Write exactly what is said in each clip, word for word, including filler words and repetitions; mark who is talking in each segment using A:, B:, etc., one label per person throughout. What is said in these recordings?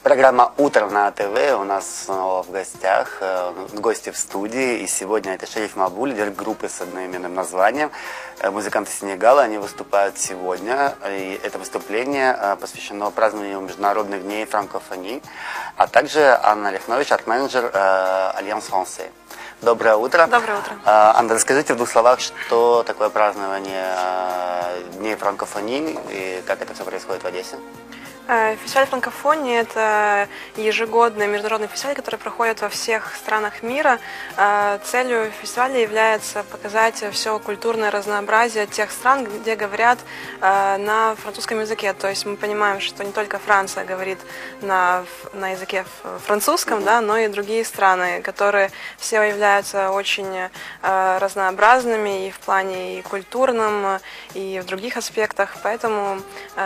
A: Программа «Утром» на АТВ. У нас снова в гостях, гости в студии. И сегодня это Шериф Мабу, лидер группы с одноименным названием. Музыканты Сенегала, они выступают сегодня. И это выступление посвящено празднованию Международных дней франкофонии. А также Анна Лихнович, арт-менеджер Альянс Франсе. Доброе утро.
B: Доброе утро.
A: Анна, расскажите в двух словах, что такое празднование Дней франкофонии и как это все происходит в Одессе?
B: Фестиваль франкофонии – это ежегодный международный фестиваль, который проходит во всех странах мира. Целью фестиваля является показать все культурное разнообразие тех стран, где говорят на французском языке. То есть мы понимаем, что не только Франция говорит на, на языке французском, да, но и другие страны, которые все являются очень разнообразными и в плане и культурном, и в других аспектах. Поэтому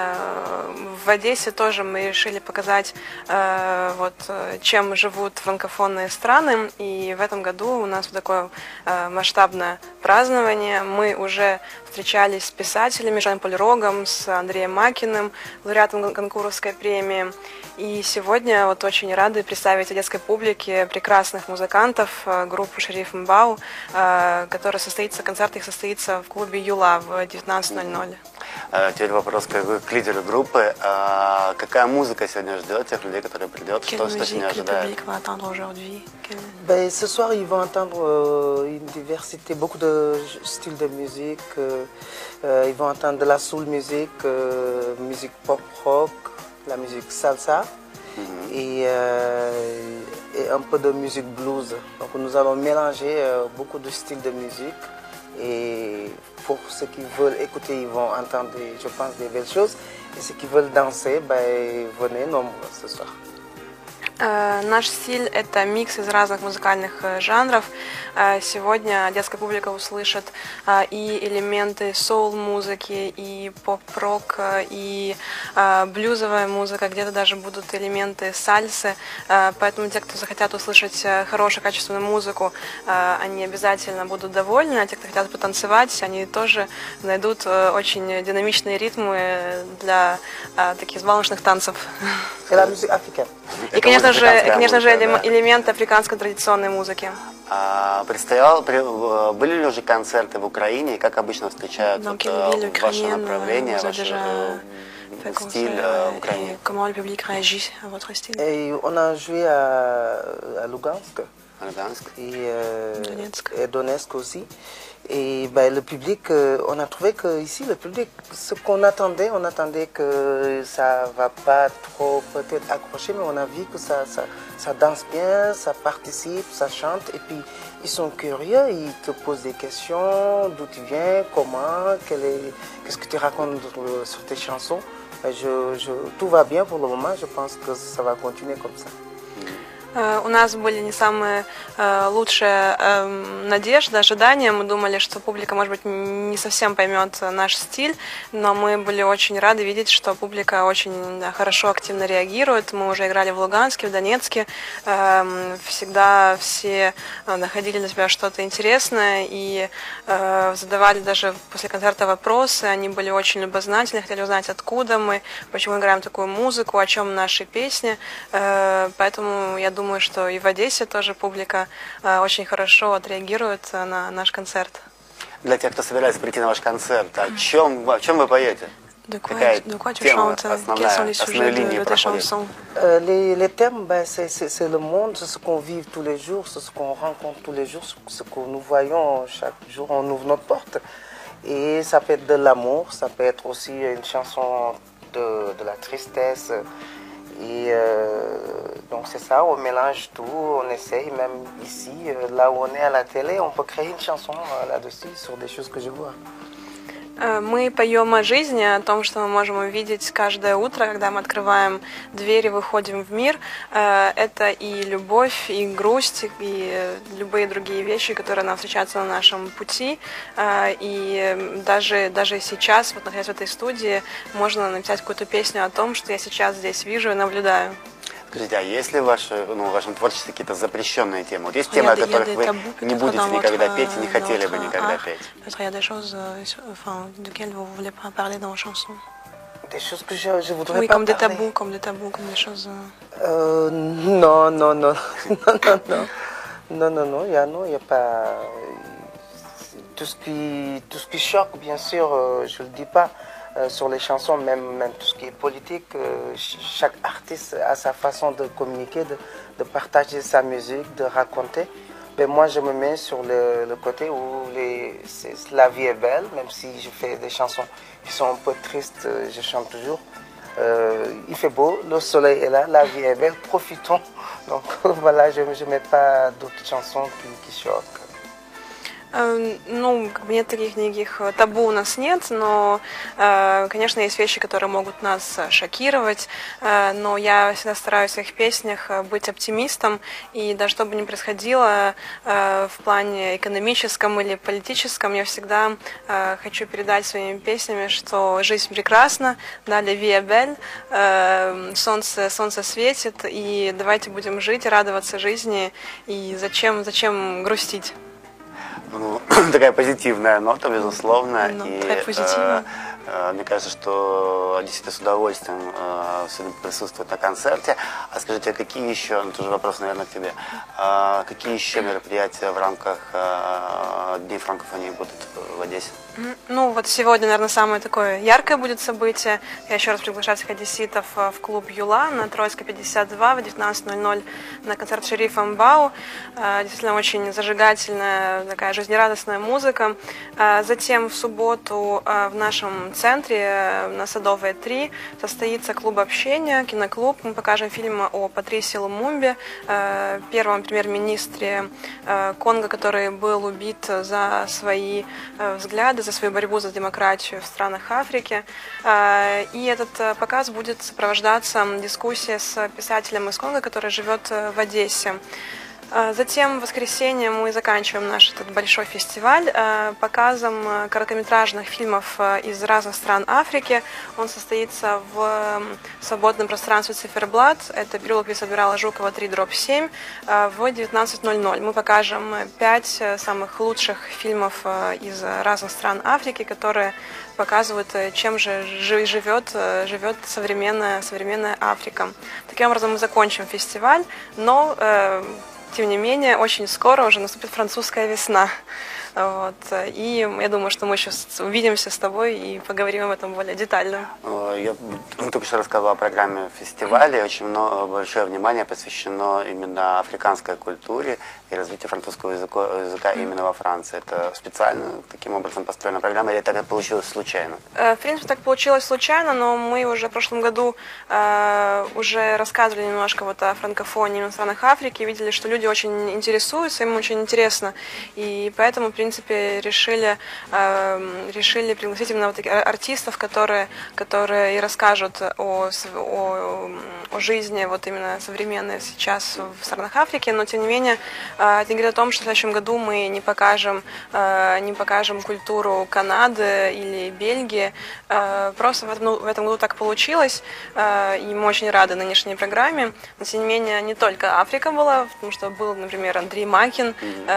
B: в Одессе тоже мы решили показать, э, вот, чем живут франкофонные страны. И в этом году у нас вот такое э, масштабное празднование. Мы уже встречались с писателями, Жан-Поль Рогом, с Андреем Макиным, лауреатом Ганкуровской премии. И сегодня вот очень рады представить одесской публике прекрасных музыкантов, группу Шериф Мбау, э, которая состоится, концерт их состоится в клубе Юла в девятнадцать ноль ноль.
A: Теперь вопрос как вы, к лидеру группы. А какая музыка сегодня ждет тех людей, которые придут? Что, что сегодня ожидает?
C: Ben, ce soir, ils vont entendre euh, une diversité, beaucoup de styles de musique. Euh, euh, ils vont entendre de la soul music, euh, musique pop rock, la musique salsa mm-hmm. et, euh, et un peu de musique blues. Donc nous allons mélanger euh, beaucoup de styles de musique. Et pour ceux qui veulent écouter, ils vont entendre, des, je pense, des belles choses. Et ceux qui veulent danser, ben, venez nombreux ce soir.
B: Наш стиль – это микс из разных музыкальных жанров. Сегодня одесская публика услышит и элементы соул-музыки, и поп-рок, и блюзовая музыка, где-то даже будут элементы сальсы. Поэтому те, кто захотят услышать хорошую, качественную музыку, они обязательно будут довольны. А те, кто хотят потанцевать, они тоже найдут очень динамичные ритмы для таких взбалмошных танцев. И, конечно же, конечно же, да. элемент африканской традиционной музыки.
A: А, предстоял, были ли уже концерты в Украине, и как обычно встречают вот, ваше направление, ваш стиль в Украине?
B: Comment le public réagit à votre style?
C: Et on a joué à, à Lugansk,
A: Lugansk.
C: Et, euh, et Donetsk aussi. Et ben, le public, euh, on a trouvé que ici le public, ce qu'on attendait, on attendait que ça va pas trop peut-être accrocher, mais on a vu que ça, ça, ça danse bien, ça participe, ça chante, et puis ils sont curieux, ils te posent des questions, d'où tu viens, comment, qu'est-ce que tu racontes sur tes chansons. Je, je, tout va bien pour le moment, je pense que ça va continuer comme ça.
B: У нас были не самые э, лучшие э, надежды, ожидания. Мы думали, что публика, может быть, не совсем поймет наш стиль, но мы были очень рады видеть, что публика очень да, хорошо, активно реагирует. Мы уже играли в Луганске, в Донецке. Э, всегда все находили для себя что-то интересное и э, задавали даже после концерта вопросы. Они были очень любознательны, хотели узнать, откуда мы, почему играем такую музыку, о чем наши песни. Э, поэтому я думаю, Думаю, что и в Одессе тоже публика э, очень хорошо отреагирует на наш концерт.
A: Для тех, кто собирается прийти на ваш концерт, о чем, о чем вы поете? Какая тема основная, основные линии проходит?
C: Euh, les, les thèmes, ben, c'est le monde, c'est ce qu'on vit tous les jours, c'est ce qu'on rencontre tous les jours, ce que nous voyons chaque jour, on ouvre notre porte. Et ça peut être de l'amour, ça peut être aussi une chanson de, de la tristesse. Et euh, donc c'est ça, on mélange tout, on essaye, même ici, là où on est à la télé, on peut créer une chanson là-dessus sur des choses que je vois.
B: Мы поем о жизни, о том, что мы можем увидеть каждое утро, когда мы открываем двери, выходим в мир. Это и любовь, и грусть, и любые другие вещи, которые нам встречаются на нашем пути. И даже, даже сейчас, вот находясь в этой студии, можно написать какую-то песню о том, что я сейчас здесь вижу и наблюдаю.
A: Скажите, а есть ли в, ваше, ну, в вашем творчестве какие-то запрещенные темы? Вот есть темы, о которых вы не будете никогда петь и не хотели бы никогда петь?
B: Il y a des choses enfin, desquelles vous ne voulez pas parler dans vos chansons?
C: Des choses que je, je voudrais
B: oui,
C: pas
B: comme des
C: parler.
B: tabous, comme des tabous, comme des choses...
C: Euh, non, non, non, non, non, non, non, non, non, il y a, non, il y a pas tout ce qui, tout ce qui choque, bien sûr, euh, je le dis pas euh, sur les chansons, même, même tout ce qui est politique. Euh, chaque artiste a sa façon de communiquer, de, de partager sa musique, de raconter. Mais moi, je me mets sur le, le côté où les, la vie est belle, même si je fais des chansons qui sont un peu tristes, je chante toujours. Euh, il fait beau, le soleil est là, la vie est belle, profitons. Donc voilà, je ne mets pas d'autres chansons qui, qui choquent.
B: Ну, нет таких никаких табу у нас нет, но, конечно, есть вещи, которые могут нас шокировать, но я всегда стараюсь в своих песнях быть оптимистом, и даже что бы ни происходило в плане экономическом или политическом, я всегда хочу передать своими песнями, что жизнь прекрасна, да, la vie est belle, солнце, солнце светит, и давайте будем жить, радоваться жизни, и зачем, зачем грустить.
A: Ну, такая позитивная нота, безусловно.
B: Ну,
A: и,
B: такая позитивная.
A: Э, э, мне кажется, что действительно с удовольствием э, сегодня присутствует на концерте. А скажите, какие еще, ну, тоже вопрос, наверное, к тебе, э, какие еще мероприятия в рамках э, Дней франкофонии будут в Одессе?
B: Ну, вот сегодня, наверное, самое такое яркое будет событие. Я еще раз приглашаю всех одесситов в клуб «Юла» на Троицкой пятьдесят два в девятнадцать ноль ноль на концерт Шерифа Мбау. Действительно, очень зажигательная, такая жизнерадостная музыка. Затем в субботу в нашем центре на Садовой три состоится клуб общения, киноклуб. Мы покажем фильм о Патрисе Лумумбе, первом премьер-министре Конго, который был убит за свои взгляды, за свою борьбу за демократию в странах Африки. И этот показ будет сопровождаться дискуссией с писателем из Конго, который живет в Одессе. Затем в воскресенье мы заканчиваем наш этот большой фестиваль показом короткометражных фильмов из разных стран Африки. Он состоится в свободном пространстве «Циферблат». Это переулок Вице-адмирала Жукова три дробь семь в девятнадцать ноль ноль. Мы покажем пять самых лучших фильмов из разных стран Африки, которые показывают, чем же живет, живет современная, современная Африка. Таким образом мы закончим фестиваль, но тем не менее, очень скоро уже наступит французская весна. Вот. И я думаю, что мы еще увидимся с тобой и поговорим об этом более детально.
A: Я только что рассказывал о программе фестиваля. Очень много, большое внимание посвящено именно африканской культуре и развитию французского языка, языка именно во Франции. Это специально таким образом построена программа или это получилось случайно?
B: В принципе, так получилось случайно, но мы уже в прошлом году э, уже рассказывали немножко вот о франкофонии в странах Африки, видели, что люди очень интересуются, им очень интересно, и поэтому, в принципе, решили, э, решили пригласить именно вот таких артистов, которые, которые и расскажут о, о, о жизни вот именно современной сейчас в странах Африки, но тем не менее это говорит о том, что в следующем году мы не покажем, э, не покажем культуру Канады или Бельгии, э, просто в этом, ну, в этом году так получилось, э, и мы очень рады нынешней программе, но тем не менее не только Африка была, потому что был, например, Андрей Макин,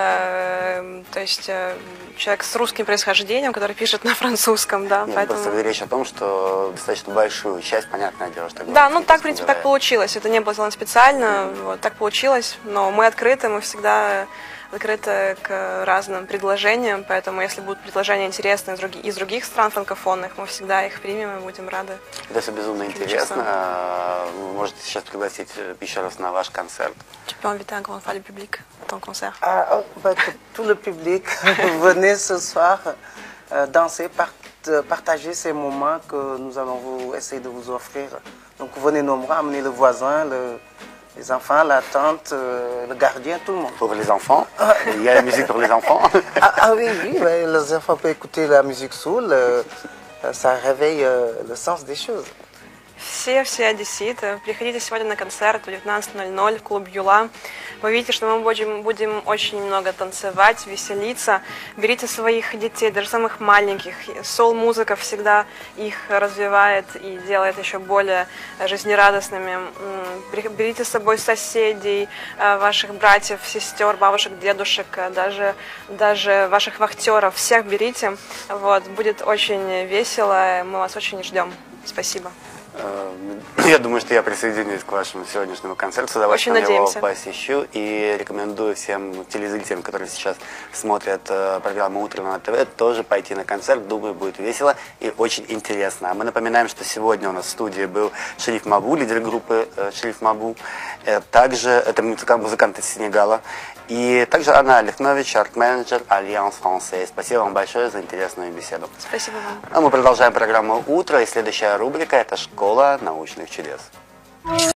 B: э, то есть человек с русским происхождением, который пишет на французском, да.
A: Нет,
B: поэтому...
A: просто речь о том, что достаточно большую часть, понятное дело, что...
B: Да, ну так, в принципе, так получилось. Это не было сделано специально, mm-hmm. вот, так получилось, но мы открыты, мы всегда открыты к разным предложениям, поэтому если будут предложения интересные из других, из других стран франкофонных, мы всегда их примем и будем рады.
A: Это все безумно интересно. Вы можете сейчас пригласить еще раз на ваш концерт.
B: Tu peux inviter encore une fois le public à ton concert.
C: Ah, oh, bah, tout le public, venez ce soir euh, danser, part, partager ces moments que nous allons vous essayer de vous offrir. Donc venez nombreux, amenez le voisin, le, les enfants, la tante, euh, le gardien, tout le monde.
A: Pour les enfants, il y a la musique pour les enfants.
C: Ah, ah oui, oui, ouais, les enfants peuvent écouter la musique soul, euh, ça réveille euh, le sens des choses.
B: Все, все одесситы, приходите сегодня на концерт в девятнадцать ноль ноль в клуб «Юла». Вы видите, что мы будем, будем очень много танцевать, веселиться. Берите своих детей, даже самых маленьких. Соул-музыка всегда их развивает и делает еще более жизнерадостными. Берите с собой соседей, ваших братьев, сестер, бабушек, дедушек, даже, даже ваших вахтеров. Всех берите. Вот, будет очень весело, мы вас очень ждем. Спасибо.
A: Я думаю, что я присоединюсь к вашему сегодняшнему концерту, с удовольствием его посещу и рекомендую всем телезрителям, которые сейчас смотрят э, программу «Утро на ТВ», тоже пойти на концерт. Думаю, будет весело и очень интересно. А мы напоминаем, что сегодня у нас в студии был Шериф Мабу, лидер группы э, Шериф Мабу. Э, также это музыкант, музыкант из Сенегала. И также Анна Лихнович, арт-менеджер Альянс Францез. Спасибо вам большое за интересную беседу.
B: Спасибо вам.
A: А мы продолжаем программу «Утро», и следующая рубрика – это «Школа научных чудес».